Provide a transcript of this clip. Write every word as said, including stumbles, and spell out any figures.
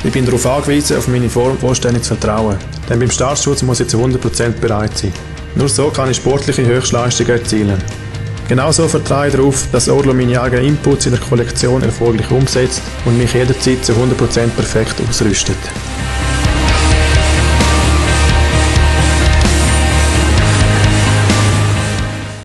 Ich bin darauf angewiesen, auf meine Vorstellung zu vertrauen. Denn beim Startschutz muss ich zu hundert Prozent bereit sein. Nur so kann ich sportliche Höchstleistungen erzielen. Genauso vertraue ich darauf, dass O D L O meine eigenen Inputs in der Kollektion erfolgreich umsetzt und mich jederzeit zu hundert Prozent perfekt ausrüstet.